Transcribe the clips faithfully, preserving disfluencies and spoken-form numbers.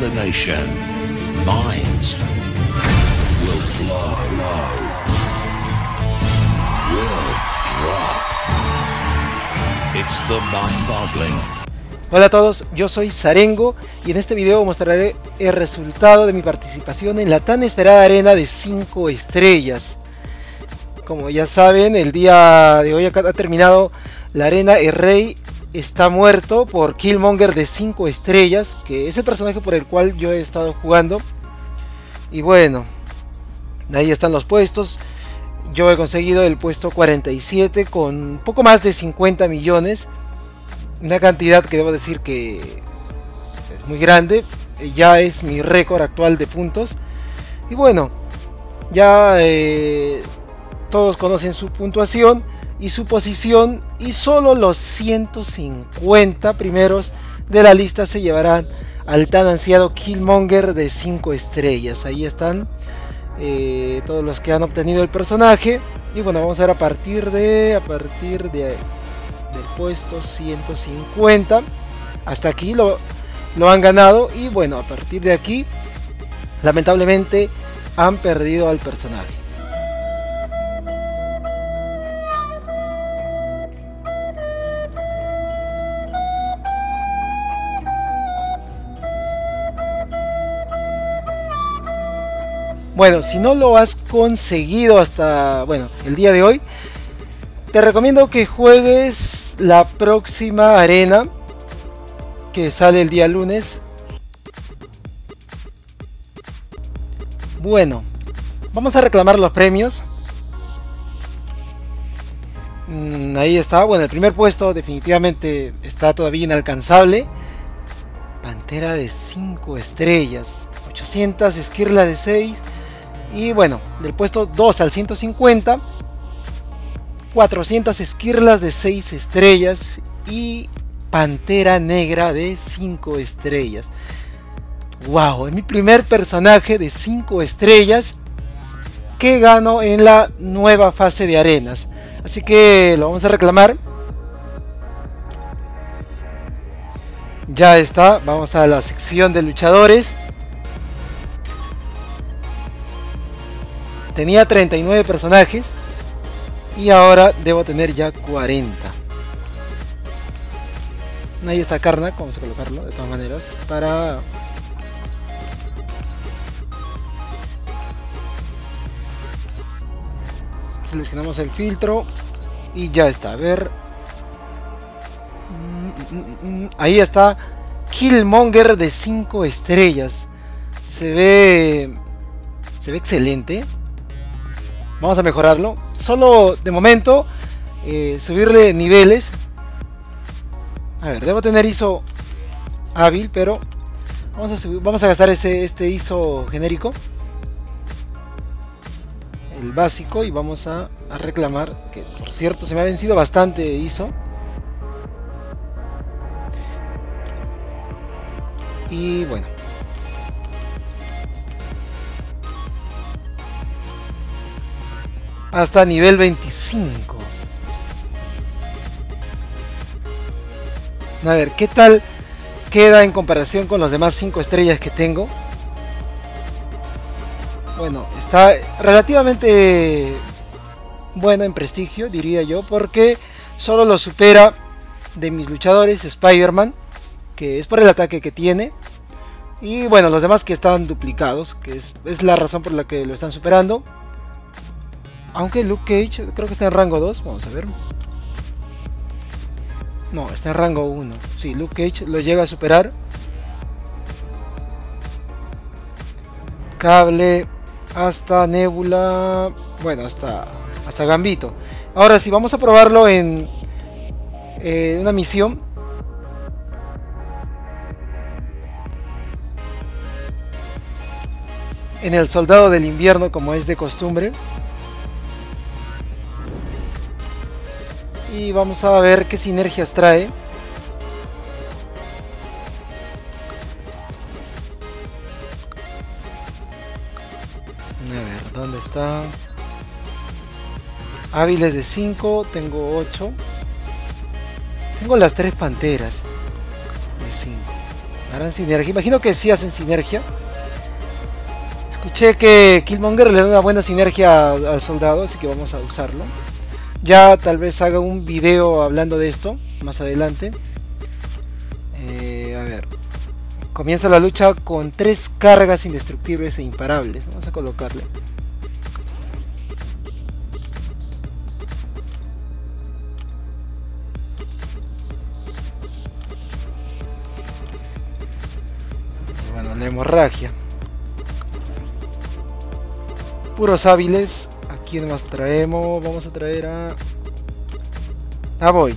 detonation, minds will blow, will drop. It's the mind-boggling. Hola a todos, yo soy Sarengo y en este video mostraré el resultado de mi participación en la tan esperada arena de cinco estrellas. Como ya saben, el día de hoy acá ha terminado la arena. El rey está muerto por Killmonger de cinco estrellas, que es el personaje por el cual yo he estado jugando. Y bueno, ahí están los puestos. Yo he conseguido el puesto cuarenta y siete con poco más de cincuenta millones. Una cantidad que debo decir que es muy grande. Ya es mi récord actual de puntos. Y bueno, ya eh, todos conocen su puntuación y su posición, y solo los ciento cincuenta primeros de la lista se llevarán al tan ansiado Killmonger de cinco estrellas. Ahí están eh, todos los que han obtenido el personaje. Y bueno, vamos a ver a partir de a partir de del puesto ciento cincuenta hasta aquí lo, lo han ganado. Y bueno, a partir de aquí lamentablemente han perdido al personaje. Bueno, si no lo has conseguido hasta, bueno, el día de hoy, te recomiendo que juegues la próxima arena que sale el día lunes. Bueno, vamos a reclamar los premios. Mm, ahí está. Bueno, el primer puesto definitivamente está todavía inalcanzable. Pantera de cinco estrellas, ochocientas esquirlas de seis. Y bueno, del puesto dos al ciento cincuenta, cuatrocientas esquirlas de seis estrellas y Pantera Negra de cinco estrellas. Wow, es mi primer personaje de cinco estrellas que gano en la nueva fase de arenas. Así que lo vamos a reclamar. Ya está, vamos a la sección de luchadores. Tenía treinta y nueve personajes y ahora debo tener ya cuarenta. Ahí está Karnak, vamos a colocarlo de todas maneras para... Seleccionamos el filtro y ya está. A ver, ahí está Killmonger de cinco estrellas. Se ve Se ve excelente. Vamos a mejorarlo. Solo de momento eh, subirle niveles. A ver, debo tener I S O hábil, pero vamos a subir, vamos a gastar ese, este I S O genérico, el básico, y vamos a, a reclamar, que por cierto se me ha vencido bastante I S O. Y bueno, hasta nivel veinticinco. A ver, ¿qué tal queda en comparación con los demás cinco estrellas que tengo? Bueno, está relativamente bueno en prestigio, diría yo, porque solo lo supera de mis luchadores Spider-Man, que es por el ataque que tiene. Y bueno, los demás que están duplicados, que es, es la razón por la que lo están superando. Aunque Luke Cage creo que está en rango dos, vamos a ver. No, está en rango uno. Sí, Luke Cage lo llega a superar. Cable, hasta Nebula, bueno, hasta, hasta Gambito. Ahora sí, vamos a probarlo en eh, una misión. En el Soldado del Invierno, como es de costumbre. Y vamos a ver qué sinergias trae. A ver, ¿dónde está? Hábiles de cinco, tengo ocho. Tengo las tres panteras de cinco. ¿Harán sinergia? Imagino que sí hacen sinergia. Escuché que Killmonger le da una buena sinergia al, al soldado, así que vamos a usarlo. Ya tal vez haga un video hablando de esto más adelante. Eh, a ver. Comienza la lucha con tres cargas indestructibles e imparables. Vamos a colocarle. Y bueno, la hemorragia. Puros hábiles. ¿A quién más traemos? Vamos a traer a... a Void.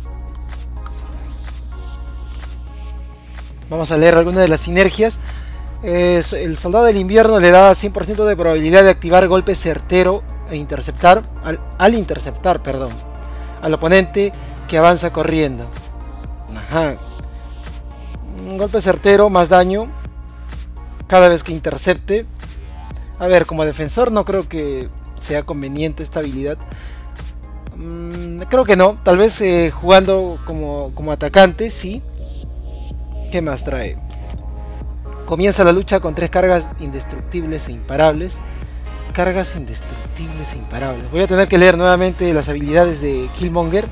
Vamos a leer algunas de las sinergias. Eh, el soldado del invierno le da cien por ciento de probabilidad de activar golpe certero e interceptar al, al interceptar, perdón, al oponente que avanza corriendo. Ajá. Un golpe certero, más daño cada vez que intercepte. A ver, como defensor no creo que sea conveniente esta habilidad. Mm, creo que no. Tal vez eh, jugando como, como atacante, sí. ¿Qué más trae? Comienza la lucha con tres cargas indestructibles e imparables. Cargas indestructibles e imparables. Voy a tener que leer nuevamente las habilidades de Killmonger.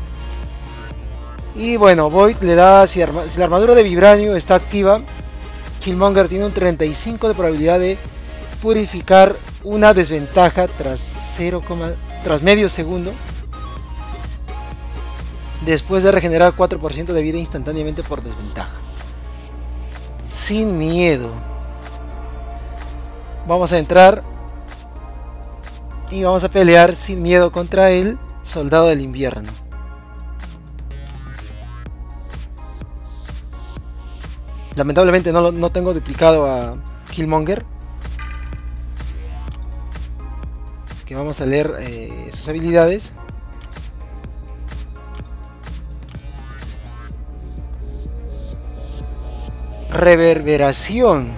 Y bueno, Void le da... Si, arma, si la armadura de Vibranio está activa, Killmonger tiene un treinta y cinco de probabilidad de purificar una desventaja tras, cero, tras medio segundo. Después de regenerar cuatro por ciento de vida instantáneamente por desventaja. Sin miedo. Vamos a entrar. Y vamos a pelear sin miedo contra el soldado del invierno. Lamentablemente no, no tengo duplicado a Killmonger. Así que vamos a leer eh, sus habilidades. Reverberación.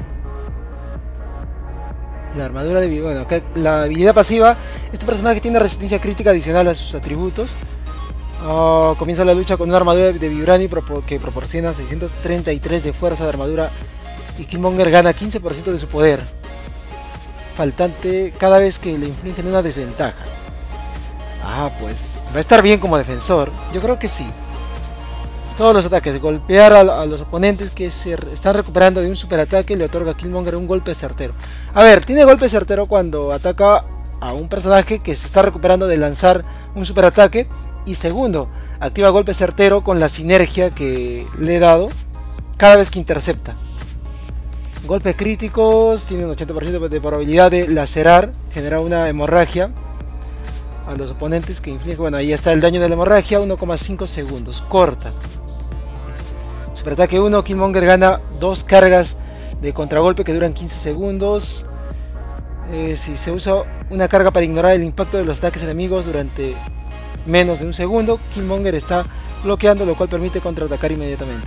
La armadura de... Bueno, acá la habilidad pasiva. Este personaje tiene resistencia crítica adicional a sus atributos. Uh, comienza la lucha con una armadura de Vibranio que proporciona seiscientos treinta y tres de fuerza de armadura. Y Killmonger gana quince por ciento de su poder faltante cada vez que le infligen una desventaja. Ah, pues va a estar bien como defensor. Yo creo que sí. Todos los ataques, golpear a, a los oponentes que se están recuperando de un superataque le otorga a Killmonger un golpe certero. A ver, tiene golpe certero cuando ataca a un personaje que se está recuperando de lanzar un superataque. Y segundo, activa golpe certero con la sinergia que le he dado cada vez que intercepta. Golpes críticos, tiene un ochenta por ciento de probabilidad de lacerar, generar una hemorragia a los oponentes que inflige. Bueno, ahí está el daño de la hemorragia, uno coma cinco segundos, corta. Superataque uno, Killmonger gana dos cargas de contragolpe que duran quince segundos. Eh, si se usa una carga para ignorar el impacto de los ataques enemigos durante menos de un segundo, Killmonger está bloqueando, lo cual permite contraatacar inmediatamente.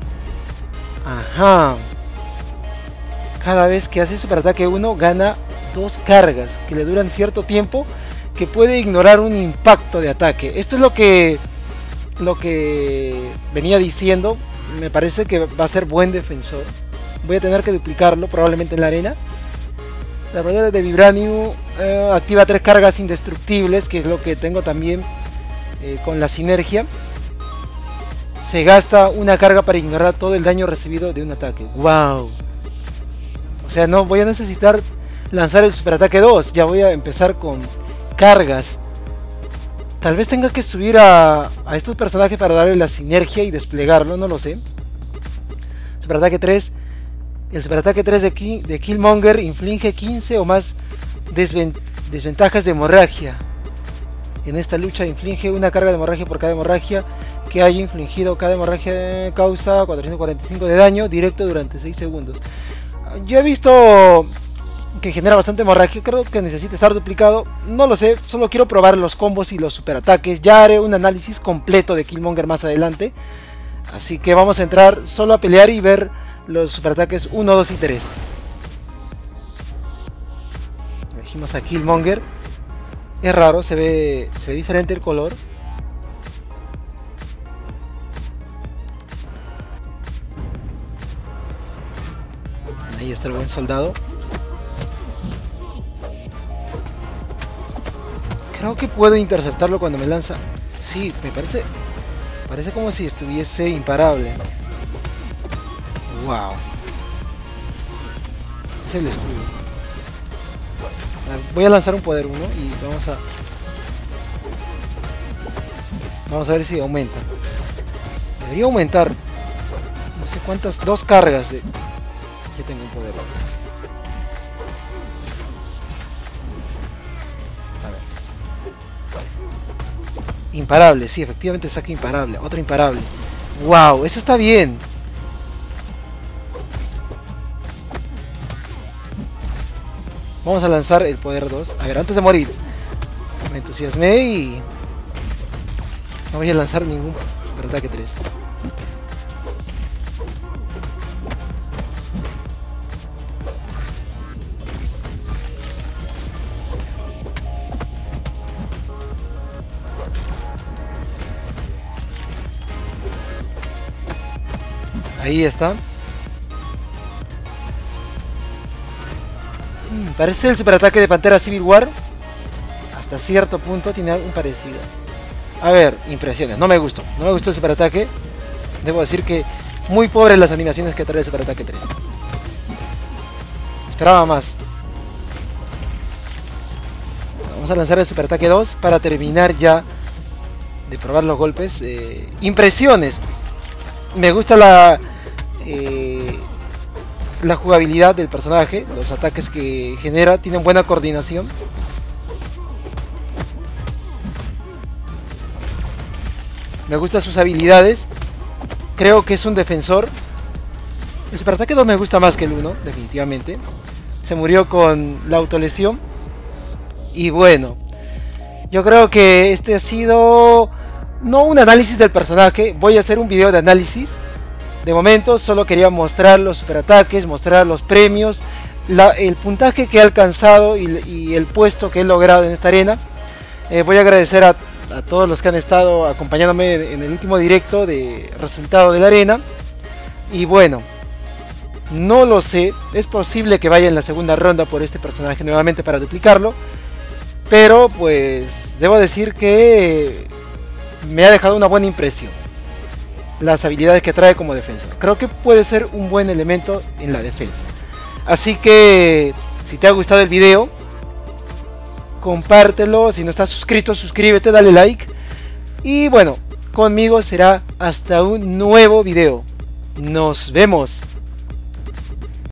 Ajá. Cada vez que hace superataque uno gana dos cargas que le duran cierto tiempo, que puede ignorar un impacto de ataque. Esto es lo que lo que venía diciendo. Me parece que va a ser buen defensor. Voy a tener que duplicarlo probablemente en la arena. La armadura de Vibranio eh, activa tres cargas indestructibles, que es lo que tengo también eh, con la sinergia. Se gasta una carga para ignorar todo el daño recibido de un ataque. ¡Wow! O sea, no voy a necesitar lanzar el superataque dos. Ya voy a empezar con cargas. Tal vez tenga que subir a, a estos personajes para darle la sinergia y desplegarlo, no lo sé. Superataque tres. El superataque tres de, Ki, de Killmonger inflige quince o más desven, desventajas de hemorragia. En esta lucha inflige una carga de hemorragia por cada hemorragia que haya infligido. Cada hemorragia causa cuatrocientos cuarenta y cinco de daño directo durante seis segundos. Yo he visto que genera bastante hemorragia, creo que necesita estar duplicado, no lo sé, solo quiero probar los combos y los superataques. Ya haré un análisis completo de Killmonger más adelante, así que vamos a entrar solo a pelear y ver los superataques uno, dos y tres. Elegimos a Killmonger. Es raro, se ve, se ve diferente el color. Ahí está el buen soldado. Creo que puedo interceptarlo cuando me lanza. Sí, me parece... Parece como si estuviese imparable. Wow. Es el escudo. Voy a lanzar un poder uno y vamos a... Vamos a ver si aumenta. Debería aumentar. No sé cuántas... Dos cargas de... Que tengo un poder. A ver. Imparable, sí, efectivamente saca imparable. Otro imparable. Wow, eso está bien. Vamos a lanzar el poder dos. A ver, antes de morir. Me entusiasmé y... No voy a lanzar ningún super ataque tres. Ahí está. Hmm, parece el superataque de Pantera Civil War. Hasta cierto punto tiene algo parecido. A ver, impresiones. No me gustó. No me gustó el superataque. Debo decir que muy pobres las animaciones que trae el superataque tres. Esperaba más. Vamos a lanzar el superataque dos para terminar ya de probar los golpes. Eh, impresiones. Me gusta la... Eh, la jugabilidad del personaje. Los ataques que genera tienen buena coordinación. Me gustan sus habilidades. Creo que es un defensor. El superataque dos me gusta más que el uno, definitivamente. Se murió con la autolesión. Y bueno, yo creo que este ha sido no un análisis del personaje. Voy a hacer un video de análisis. De momento solo quería mostrar los superataques, mostrar los premios, la, el puntaje que he alcanzado y, y el puesto que he logrado en esta arena. Eh, voy a agradecer a, a todos los que han estado acompañándome en el último directo de resultado de la arena. Y bueno, no lo sé, es posible que vaya en la segunda ronda por este personaje nuevamente para duplicarlo. Pero pues debo decir que me ha dejado una buena impresión las habilidades que trae como defensa. Creo que puede ser un buen elemento en la defensa. Así que si te ha gustado el video, compártelo. Si no estás suscrito, suscríbete, dale like. Y bueno, conmigo será hasta un nuevo video. Nos vemos.